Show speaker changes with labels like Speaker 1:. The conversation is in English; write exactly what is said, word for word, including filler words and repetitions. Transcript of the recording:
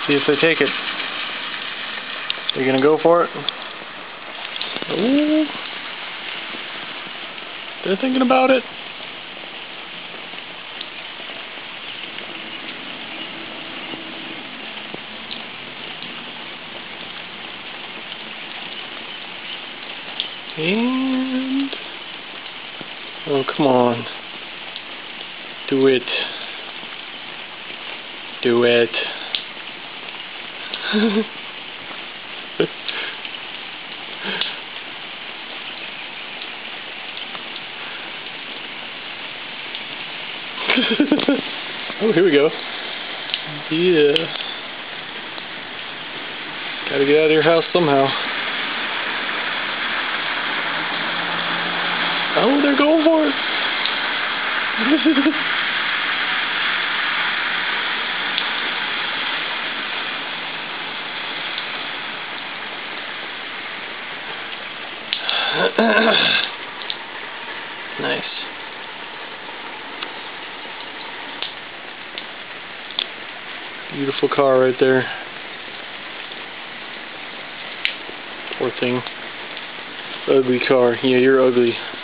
Speaker 1: See if they take it. Are you gonna go for it? Ooh. They're thinking about it. And oh, come on. Do it. Do it. Oh, here we go. Yeah. Gotta get out of your house somehow. Oh, they're going for it. Nice. Beautiful car right there. Poor thing. Ugly car. Yeah, you're ugly.